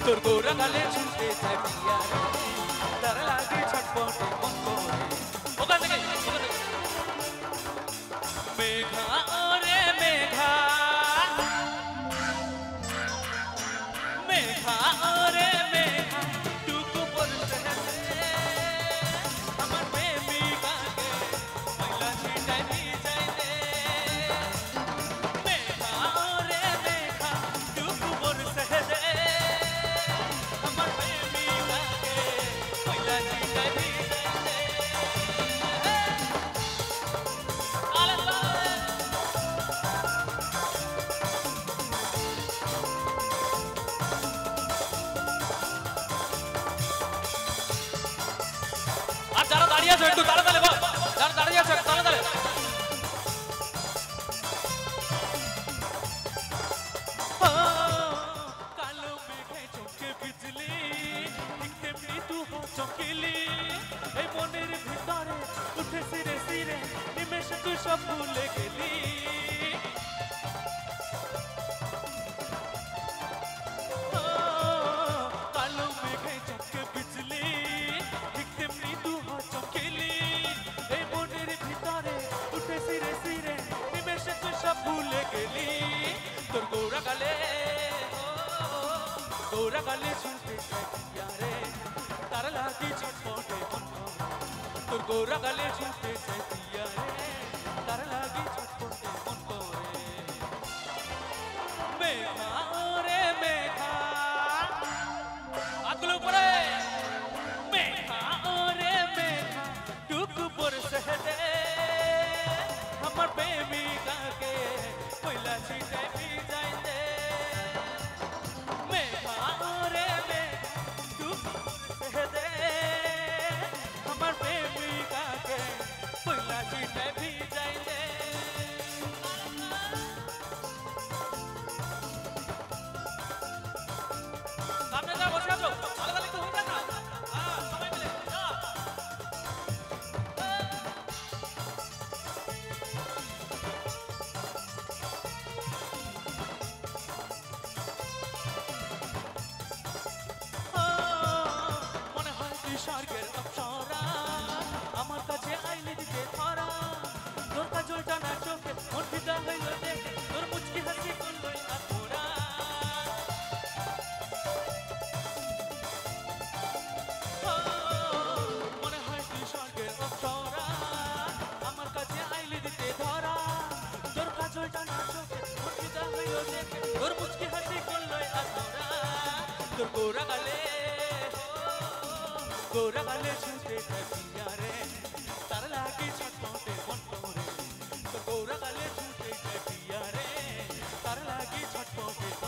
তোর গোরা গালে ছুটে যায় পিয়া রে তার লাগে ছটপটে মন করে ওখান থেকে মেঘা ওরে মেঘা মেঘা ওরে মেঘা টুকু বলতে আমার প্রেমিকাকে ময়লা ছিটাই ভিজাই দে মেঘা ওরে মেঘা টুকু বলতে আমার প্রেমিকাকে ময়লা ছিটাই ভিজাই দে আর যারা দাঁড়িয়ে আছো একটু তাড়াতাড়ি বল যারা দাঁড়িয়ে আছো তাড়াতাড়ি কালো মেঘে চমকে বিজলি ঠিক তেমনি তু চমকিলি এই মনের ভিতরে উঠে সিরে সিরে নিমেষে তুই সব ভুলে গেলি কালো মেঘে চমকে বিজলি ঠিক তেমনি তু চমকিলি এই মনের ভিতরে উঠে সিরে সিরে নিমেষে তুই সব ভুলে গেলি তোর গোরা গালে ছুটে যায় রে তার লাগি ছটপটে মন তোর গোরা গালে ছুটে যায় রে তার লাগি ছটপটে মন করে মেঘা ওরে মেঘা আগুলো উপরে মেঘা ওরে মেঘা টুকু বরসে দে আমার প্রেমিকাকে ময়লা ছিটে ভিজাই দে মেঘা ওরে মেঘা টুকু বরসে দে আমার প্রেমিকাকে ময়লা ছিটে ভিজাই দে সামনে যা বসে আছো তাড়াতাড়ি একটু হয়ে যান না সবাই মিলে যা মনে হয় তুই স্বর্গের অপ্সরা আমার কাছে আইলে দিতে ধরা তোর কাজলটা না চোখে মন ফিদা হইল দেখে তোর মুচকি হাসি করলই আধরা মনে হয় তুই স্বর্গের অপ্সরা আমার কাছে আইলে দিতে ধরা তোর কাজলটা না চোখে মন ফিদা হইল দেখে তোর মুচকি হাসি করলই আধরা তোর গোরা গালে ছুটে যায় রে তার লাগে ছটপটে মন করে তোর গোরা গালে ছুটে যায় রে তার লাগে ছটপটে